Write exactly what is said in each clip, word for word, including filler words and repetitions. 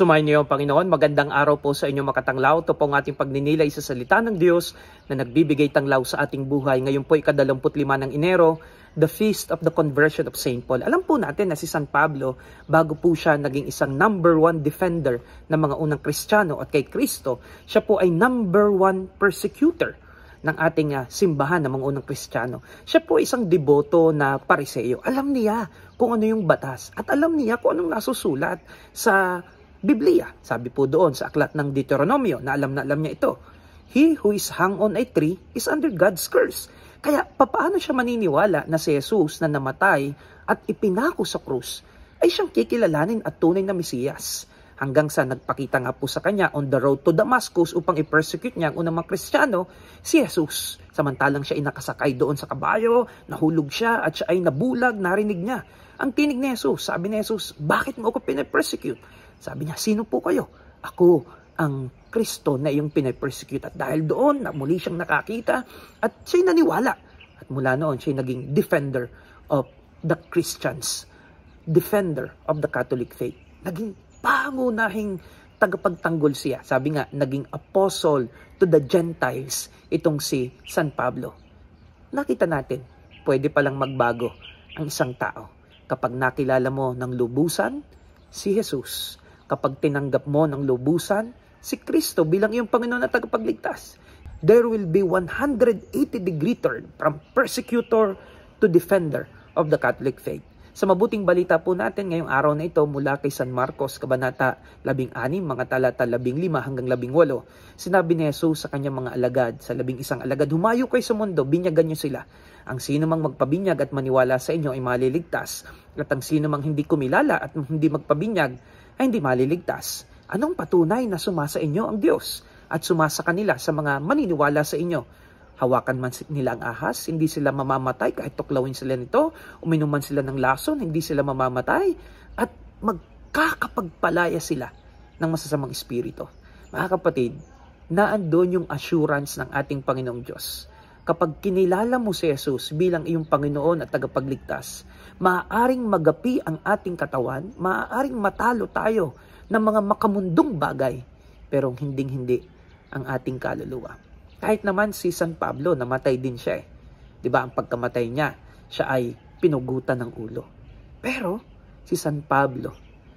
Sumayin niyo ang Panginoon. Magandang araw po sa inyo makatanglaw. Ito po ang ating pagninilay sa salita ng Diyos na nagbibigay tanglaw sa ating buhay. Ngayon po ikadalamput lima ng Enero, the Feast of the Conversion of Saint Paul. Alam po natin na si San Pablo, bago po siya naging isang number one defender ng mga unang Kristiyano at kay Kristo, siya po ay number one persecutor ng ating uh, simbahan ng mga unang Kristiyano. Siya po isang deboto na Pariseo. Alam niya kung ano yung batas at alam niya kung anong nasusulat sa Biblia. Sabi po doon sa aklat ng Deuteronomio na alam na alam niya ito. He who is hung on a tree is under God's curse. Kaya papaano siya maniniwala na si Jesus na namatay at ipinako sa krus ay siyang kikilalanin at tunay na Mesiyas? Hanggang sa nagpakita nga po sa kanya on the road to Damascus upang i-persecute niya ang unang mga Kristiyano, si Jesus. Samantalang siya ay nakasakay doon sa kabayo, nahulog siya at siya ay nabulag, narinig niya ang tinig ni Jesus. Sabi ni Jesus, bakit mo ako pinapersecute? Sabi niya, sino po kayo? Ako ang Kristo na iyong pinapersecute. At dahil doon, na muli siyang nakakita at siya'y naniwala. At mula noon, siya'y naging defender of the Christians. Defender of the Catholic faith. Naging pangunahing tagapagtanggol siya. Sabi nga, naging apostle to the Gentiles itong si San Pablo. Nakita natin, pwede palang magbago ang isang tao kapag nakilala mo ng lubusan si Jesus. Kapag tinanggap mo ng lubusan si Kristo bilang iyong Panginoon at tagapagligtas, there will be one hundred eighty degree turn from persecutor to defender of the Catholic faith. Sa mabuting balita po natin ngayong araw na ito mula kay San Marcos, Kabanata labing anim, mga talata labing lima hanggang labing walo, sinabi ni Jesus sa kanyang mga alagad, sa labing isang alagad, humayo kayo sa mundo, binyagan niyo sila. Ang sino mang magpabinyag at maniwala sa inyo ay maliligtas, at ang sino mang hindi kumilala at hindi magpabinyag ay hindi maliligtas. Anong patunay na sumasa inyo ang Diyos at sumasa kanila sa mga maniniwala sa inyo? Hawakan man nila ang ahas, hindi sila mamamatay kahit tuklawin sila nito, uminuman sila ng lason, hindi sila mamamatay, at magkakapagpalaya sila ng masasamang espiritu. Mga kapatid, naandun yung assurance ng ating Panginoong Diyos. Kapag kinilala mo si Jesus bilang iyong Panginoon at tagapagligtas, maaaring magapi ang ating katawan, maaaring matalo tayo ng mga makamundong bagay, pero hinding-hindi ang ating kaluluwa. Kahit naman si San Pablo, namatay din siya eh. Diba, ang pagkamatay niya, siya ay pinugutan ng ulo. Pero si San Pablo,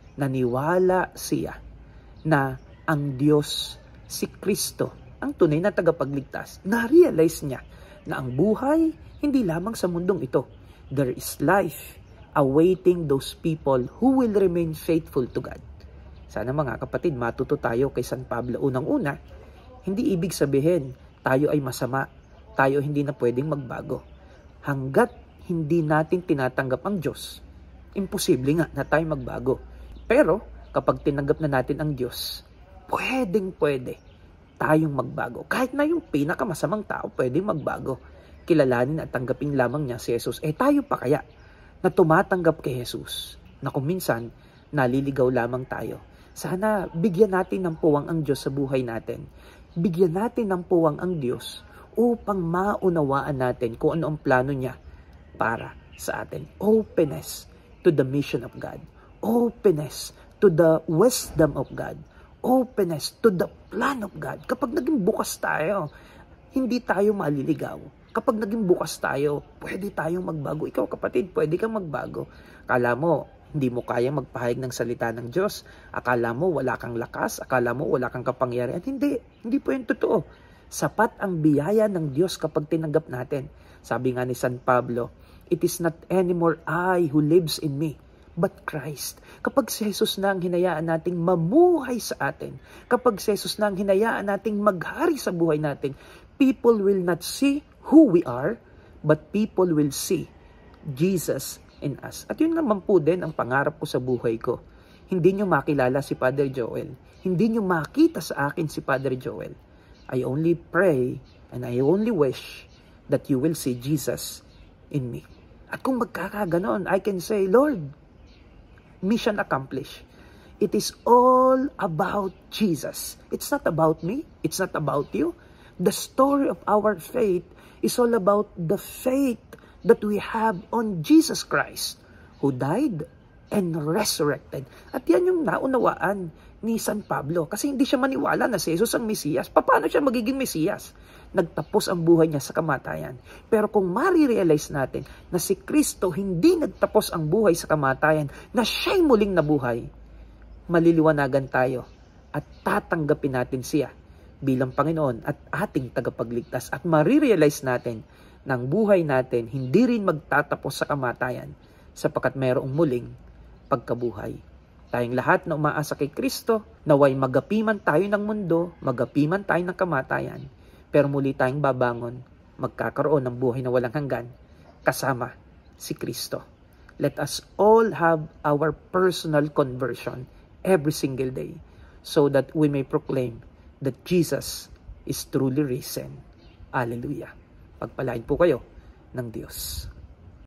naniwala siya na ang Diyos, si Kristo, ang tunay na tagapagligtas. Na-realize niya na ang buhay hindi lamang sa mundong ito. There is life awaiting those people who will remain faithful to God. Sana mga kapatid, matuto tayo kay San Pablo. Unang-una, hindi ibig sabihin tayo ay masama, tayo hindi na pwedeng magbago. Hanggat hindi natin tinatanggap ang Diyos, imposible nga na tayo magbago. Pero kapag tinanggap na natin ang Diyos, pwedeng pwede tayong magbago. Kahit na yung pinakamasamang tao, pwedeng magbago. Kilalanin at tanggapin lamang niya si Jesus. Eh tayo pa kaya na tumatanggap kay Jesus, na kung minsan naliligaw lamang tayo. Sana bigyan natin ng puwang ang Diyos sa buhay natin. Bigyan natin ng puwang ang Diyos upang maunawaan natin kung ano ang plano niya para sa atin. Openness to the mission of God. Openness to the wisdom of God. Openness to the plan of God. Kapag naging bukas tayo, hindi tayo maliligaw. Kapag naging bukas tayo, pwede tayong magbago. Ikaw kapatid, pwede kang magbago. Akala mo, hindi mo kayang magpahayag ng salita ng Diyos. Akala mo wala kang lakas. Akala mo wala kang kapangyarihan. Hindi. Hindi po yung totoo. Sapat ang biyaya ng Diyos kapag tinanggap natin. Sabi nga ni San Pablo, it is not anymore I who lives in me, but Christ. Kapag si Jesus na ang hinayaan nating mamuhay sa atin, kapag si Jesus na ang hinayaan nating maghari sa buhay natin, people will not see who we are, but people will see Jesus in us. At yun naman po din ang pangarap ko sa buhay ko. Hindi nyo makilala si Father Joel. Hindi nyo makita sa akin si Father Joel. I only pray and I only wish that you will see Jesus in me. At kung magkakaganon, I can say, Lord, mission accomplished. It is all about Jesus. It's not about me. It's not about you. The story of our faith is all about the faith that we have on Jesus Christ, who died and resurrected. At yan yung naunawaan ni San Pablo kasi hindi siya maniwala na si Jesus ang Mesiyas. Paano siya magiging Mesiyas? Nagtapos ang buhay niya sa kamatayan. Pero kung marirealize natin na si Kristo hindi nagtapos ang buhay sa kamatayan, na siya'y muling nabuhay, maliliwanagan tayo at tatanggapin natin siya bilang Panginoon at ating tagapagligtas. At marirealize natin na ang buhay natin hindi rin magtatapos sa kamatayan sapagkat mayroong muling pagkabuhay. Tayong lahat na umaasa kay Kristo, naway magapiman tayo ng mundo, magapiman tayo ng kamatayan, pero muli tayong babangon, magkakaroon ng buhay na walang hanggan, kasama si Kristo. Let us all have our personal conversion every single day, so that we may proclaim that Jesus is truly risen. Hallelujah. Pagpalain po kayo ng Diyos.